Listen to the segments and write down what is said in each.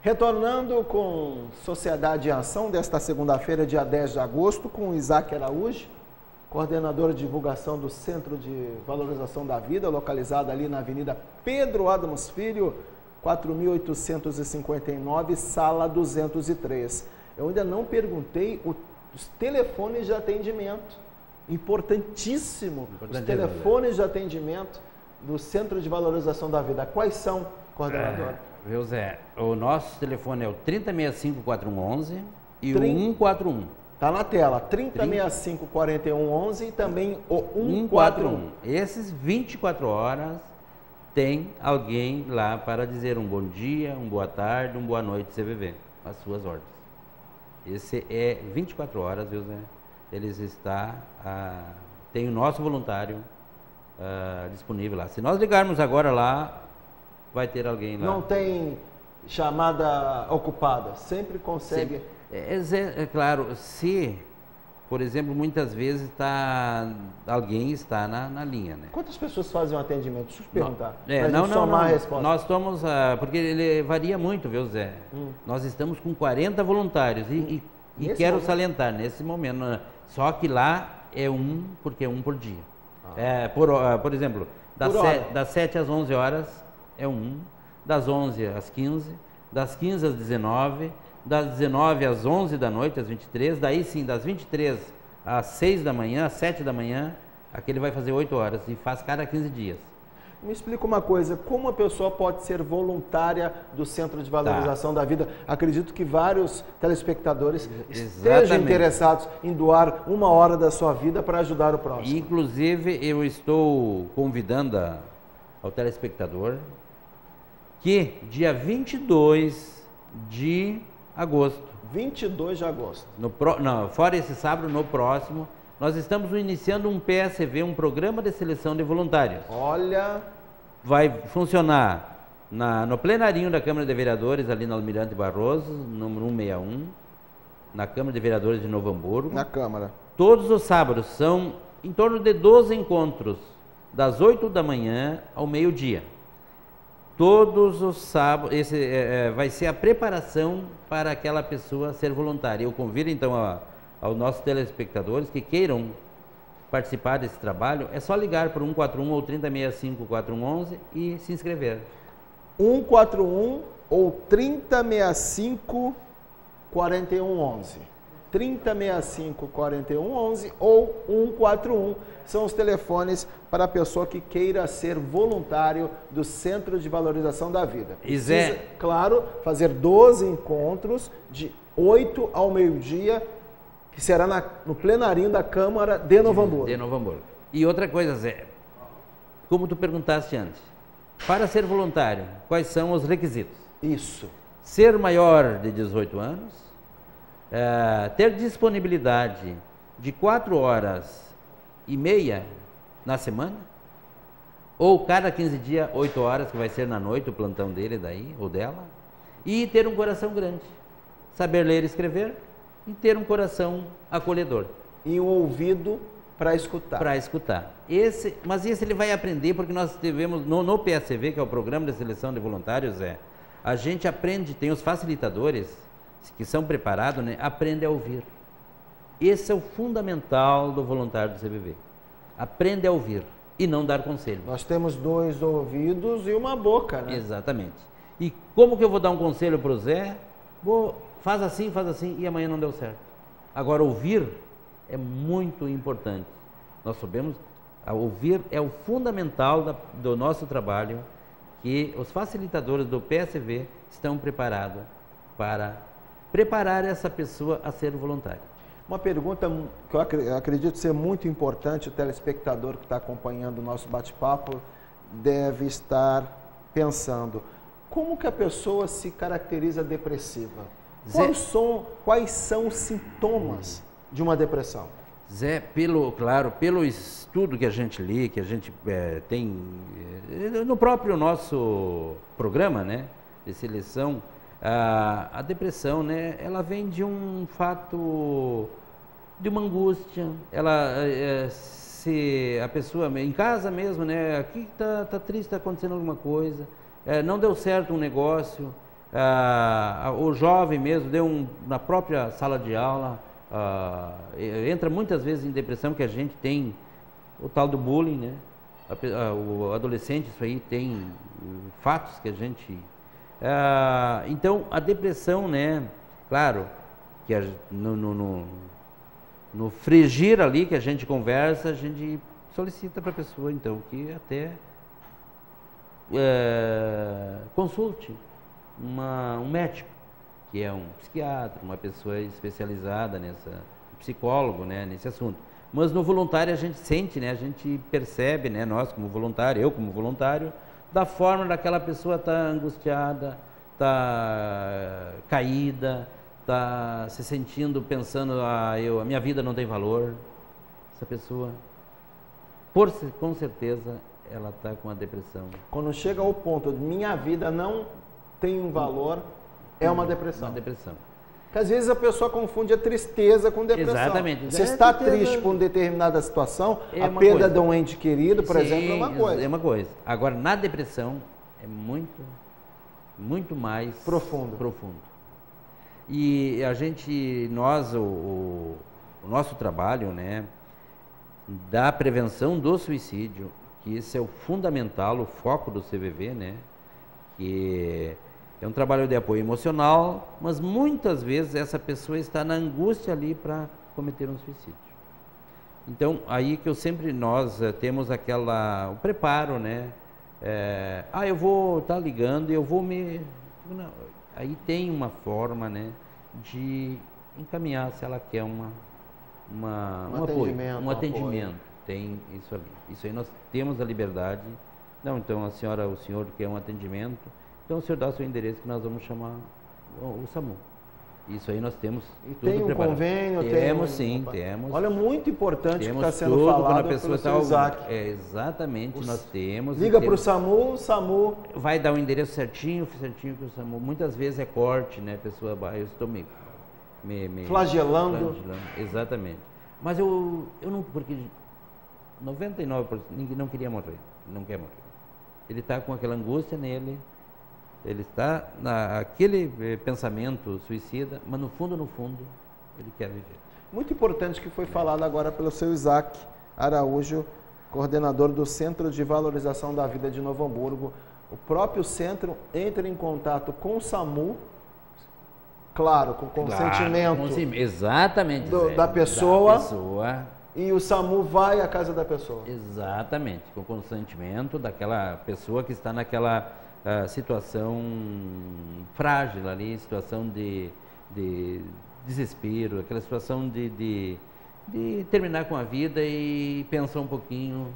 Retornando com Sociedade em Ação desta segunda-feira, dia 10 de agosto, com Isaac Araújo, coordenador de divulgação do Centro de Valorização da Vida, localizado ali na Avenida Pedro Adamos Filho, 4.859, sala 203. Eu ainda não perguntei os telefones de atendimento. Importantíssimo. Os telefones de atendimento do Centro de Valorização da Vida. Quais são, coordenador? Viu, Zé? O nosso telefone é o 3065-4111 e o 141. Está na tela, 3065-4111 e também o 141. Esses 24 horas tem alguém lá para dizer um bom dia, uma boa tarde, uma boa noite, CVV, as suas ordens. Esse é 24 horas, viu, Zé? Eles tem o nosso voluntário disponível lá. Se nós ligarmos agora lá, vai ter alguém lá. Não tem chamada ocupada, sempre consegue. É claro, se, por exemplo, muitas vezes alguém está na linha, né? Quantas pessoas fazem um atendimento? Deixa eu te perguntar. Não. A resposta. Nós estamos, porque ele varia muito, viu, Zé? Nós estamos com 40 voluntários e quero salientar, nesse momento, só que lá porque é um por dia. Por exemplo, das 7 às 11 horas é das 11 às 15, das 15 às 19, das 19 às 11 da noite, às 23, daí sim, das 23 às 6 da manhã, às 7 da manhã, aquele vai fazer 8 horas e faz cada 15 dias. Me explica uma coisa, como a pessoa pode ser voluntária do Centro de Valorização da Vida? Acredito que vários telespectadores estejam interessados em doar 1 hora da sua vida para ajudar o próximo. Inclusive, eu estou convidando ao telespectador que dia 22 de agosto. 22 de agosto. Fora esse sábado, no próximo, nós estamos iniciando um PSV, um Programa de Seleção de Voluntários. Olha! Vai funcionar no plenarinho da Câmara de Vereadores, ali na Almirante Barroso, número 161, na Câmara de Vereadores de Novo Hamburgo. Na Câmara. Todos os sábados, são em torno de 12 encontros, das 8 da manhã ao meio-dia. Todos os sábados, vai ser a preparação para aquela pessoa ser voluntária. Eu convido então aos nossos telespectadores que queiram participar desse trabalho, é só ligar para o 141 ou 3065-4111 e se inscrever. 141 ou 3065-4111. 3065-4111 ou 141 são os telefones para a pessoa que queira ser voluntário do Centro de Valorização da Vida. Precisa, claro, fazer 12 encontros de 8 ao meio-dia, que será no plenarinho da Câmara de Novo Hamburgo. De Novo Hamburgo. E outra coisa, Zé, como tu perguntaste antes, para ser voluntário, quais são os requisitos? Isso. Ser maior de 18 anos, ter disponibilidade de 4 horas e meia na semana, ou cada 15 dias, 8 horas, que vai ser na noite o plantão dele daí, ou dela, e ter um coração grande, saber ler e escrever, e ter um coração acolhedor. E um ouvido para escutar. Para escutar. Mas esse ele vai aprender, porque nós tivemos no PSV, que é o Programa de Seleção de Voluntários, a gente aprende, tem os facilitadores que são preparados, né, aprende a ouvir. Esse é o fundamental do voluntário do CVV. Aprende a ouvir e não dar conselho. Nós temos 2 ouvidos e uma boca, né? Exatamente. E como que eu vou dar um conselho para o Zé? Faz assim, e amanhã não deu certo. Agora, ouvir é muito importante. Nós sabemos, ouvir é o fundamental do nosso trabalho, que os facilitadores do PSV estão preparados para preparar essa pessoa a ser voluntária. Uma pergunta que eu acredito ser muito importante, o telespectador que está acompanhando o nosso bate-papo deve estar pensando: como que a pessoa se caracteriza depressiva? Quais são os sintomas de uma depressão? Zé, pelo estudo que a gente lê, que a gente tem no próprio nosso programa, né, de seleção, a depressão, né, ela vem de um fato, de uma angústia. Se a pessoa em casa mesmo, né, aqui tá triste, está acontecendo alguma coisa, não deu certo um negócio, O jovem mesmo, na própria sala de aula, entra muitas vezes em depressão, que a gente tem o tal do bullying, né? O adolescente, isso aí tem fatos que a gente... então, a depressão, né? Claro, que no frigir ali que a gente conversa, a gente solicita para a pessoa, então, que até consulte um médico, que é um psiquiatra, uma pessoa especializada um psicólogo, né, nesse assunto. Mas no voluntário a gente sente, né, a gente percebe, né, nós como voluntário, eu como voluntário, da forma daquela pessoa tá angustiada, tá caída, tá se sentindo, pensando, a minha vida não tem valor. Essa pessoa, com certeza, ela está com a depressão. Quando chega ao ponto de minha vida não tem um valor, é uma depressão. Uma depressão. Porque às vezes a pessoa confunde a tristeza com depressão. Exatamente. Você está triste por determinada situação, a perda de um ente querido, por exemplo, é uma coisa. É uma coisa. Agora, na depressão, é muito mais profundo. E o nosso trabalho, né, da prevenção do suicídio, que esse é o fundamental, o foco do CVV, né, que é um trabalho de apoio emocional, mas muitas vezes essa pessoa está na angústia ali para cometer um suicídio. Então, aí que nós temos o preparo, né, eu vou estar ligando e eu vou Não, aí tem uma forma, né, de encaminhar se ela quer um atendimento. Tem isso ali. Isso aí nós temos a liberdade. Não, então o senhor quer um atendimento, então o senhor dá o seu endereço que nós vamos chamar o SAMU. Isso aí nós temos tudo tem um preparado. Convênio? Temos. Olha, muito importante que está sendo falado pelo seu Isaac. Exatamente, nós temos. Liga para o SAMU, vai dar o endereço certinho para o SAMU. Muitas vezes é corte, né? A pessoa vai, eu estou me flagelando. Exatamente. Mas eu não, porque 99% ninguém não queria morrer, não quer morrer. Ele está com aquela angústia nele, ele está naquele pensamento suicida, mas no fundo, ele quer viver. Muito importante que foi falado agora pelo seu Isaac Araújo, coordenador do Centro de Valorização da Vida de Novo Hamburgo. O próprio centro entra em contato com o SAMU, claro, com consentimento exatamente, da pessoa. E o SAMU vai à casa da pessoa. Exatamente, com o consentimento daquela pessoa que está naquela situação frágil ali, situação de desespero, aquela situação de terminar com a vida e pensar um pouquinho,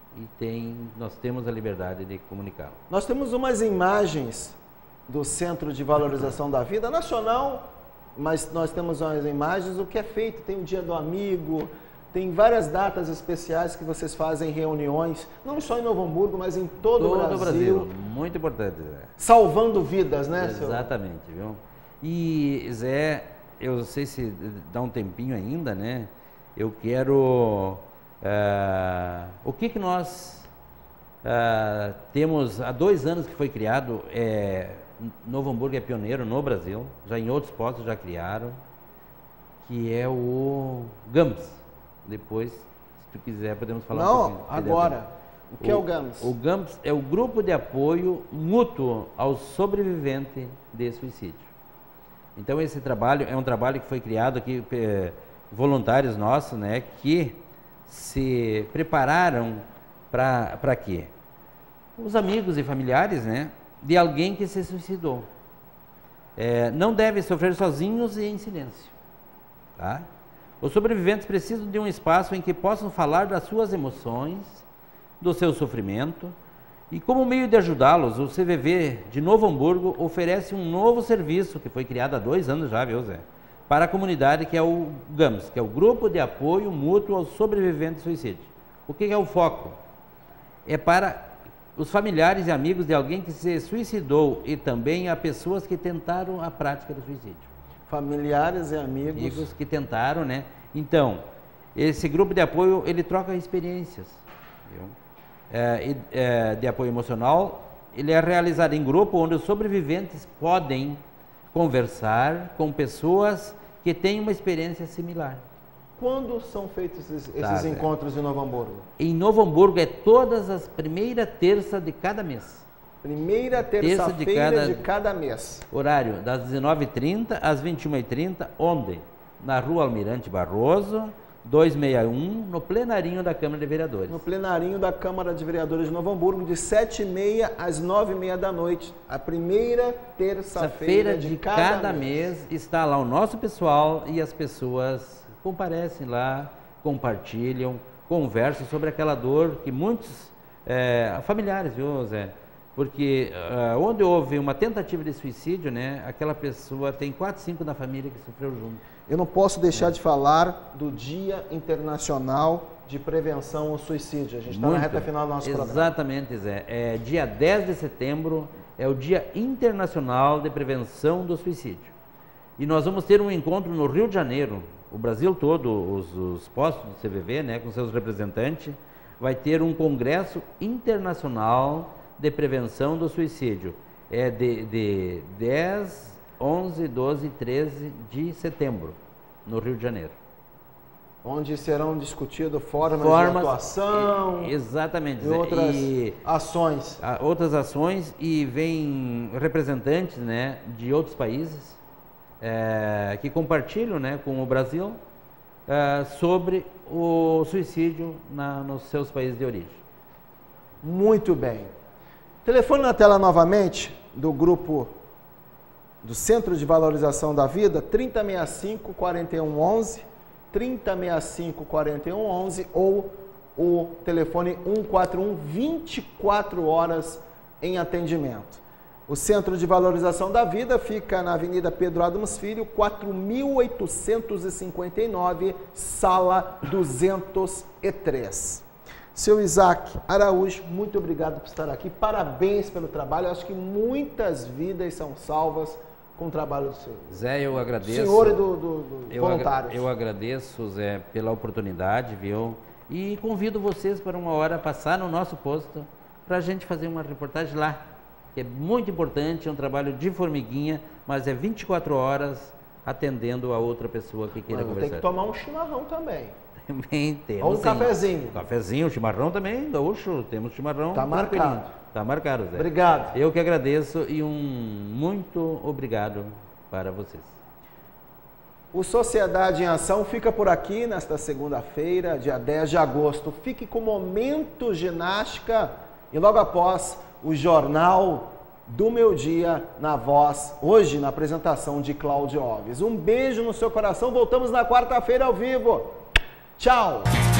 nós temos a liberdade de comunicar. Nós temos umas imagens do Centro de Valorização da Vida nacional, mas nós temos umas imagens do que é feito, tem o Dia do Amigo, tem várias datas especiais que vocês fazem reuniões, não só em Novo Hamburgo, mas em todo o Brasil. Muito importante, Zé. Salvando vidas, né, senhor? Exatamente, viu? E, Zé, eu não sei se dá um tempinho ainda, né? Eu quero... o que nós temos há 2 anos que foi criado, Novo Hamburgo é pioneiro no Brasil, já em outros postos já criaram, que é o GAMS. Depois, se tu quiser, podemos falar um pouquinho. Não, agora. O que é o GAMS? O GAMS é o Grupo de Apoio Mútuo ao Sobrevivente de Suicídio. Então, esse trabalho é um trabalho que foi criado aqui, voluntários nossos, né, que se prepararam para quê? Os amigos e familiares, né, de alguém que se suicidou. Não devem sofrer sozinhos e em silêncio, tá? Os sobreviventes precisam de um espaço em que possam falar das suas emoções, do seu sofrimento, e como meio de ajudá-los, o CVV de Novo Hamburgo oferece um novo serviço que foi criado há 2 anos já, viu, Zé? Para a comunidade, que é o GAMS, que é o Grupo de Apoio Mútuo aos Sobreviventes de Suicídio. O que é o foco? É para os familiares e amigos de alguém que se suicidou e também a pessoas que tentaram a prática do suicídio. Familiares e amigos que tentaram, né? Então, esse grupo de apoio, ele troca experiências, viu? De apoio emocional, ele é realizado em grupo, onde os sobreviventes podem conversar com pessoas que têm uma experiência similar. Quando são feitos esses encontros em Novo Hamburgo? Em Novo Hamburgo é todas as primeira terça de cada mês. Primeira terça-feira de cada mês. Horário das 19h30 às 21h30, onde? Na Rua Almirante Barroso, 261, no plenarinho da Câmara de Vereadores. No plenarinho da Câmara de Vereadores de Novo Hamburgo, de 7h30 às 9h30 da noite. A primeira terça-feira de cada mês. Está lá o nosso pessoal e as pessoas comparecem lá, compartilham, conversam sobre aquela dor que muitos familiares, viu, Zé? Porque onde houve uma tentativa de suicídio, né, aquela pessoa tem 4, 5 da família que sofreu junto. Eu não posso deixar de falar do Dia Internacional de Prevenção ao Suicídio. A gente está na reta final do nosso programa. Exatamente, Zé. Dia 10 de setembro é o Dia Internacional de Prevenção do Suicídio. E nós vamos ter um encontro no Rio de Janeiro, o Brasil todo, os postos do CVV, né, com seus representantes, vai ter um congresso internacional de prevenção do suicídio. É de 10, 11, 12 e 13 de setembro, no Rio de Janeiro. Onde serão discutidas formas de atuação. Exatamente. E outras ações. Outras ações, e vem representantes, né, de outros países que compartilham, né, com o Brasil sobre o suicídio nos seus países de origem. Muito bem. Telefone na tela novamente do grupo do Centro de Valorização da Vida, 3065-4111, 3065-4111 ou o telefone 141, 24 horas em atendimento. O Centro de Valorização da Vida fica na Avenida Pedro Adams Filho, 4859, sala 203. Seu Isaac Araújo, muito obrigado por estar aqui. Parabéns pelo trabalho. Eu acho que muitas vidas são salvas com o trabalho do senhor. Zé, eu agradeço. Senhor e do voluntário. Eu agradeço, Zé, pela oportunidade, viu? E convido vocês para uma hora passar no nosso posto para a gente fazer uma reportagem lá, que é muito importante, é um trabalho de formiguinha, mas é 24 horas atendendo a outra pessoa que queira conversar. Tem que tomar um chimarrão também. Também temos. Ou um cafezinho. Cafezinho, chimarrão também, gaúcho, temos chimarrão. Tá marcado. Tá marcado, Zé. Obrigado. Eu que agradeço e muito obrigado para vocês. O Sociedade em Ação fica por aqui nesta segunda-feira, dia 10 de agosto. Fique com o Momento Ginástica e logo após o Jornal do Meu Dia na voz, hoje na apresentação de Cláudio Alves. Um beijo no seu coração, voltamos na quarta-feira ao vivo. Tchau!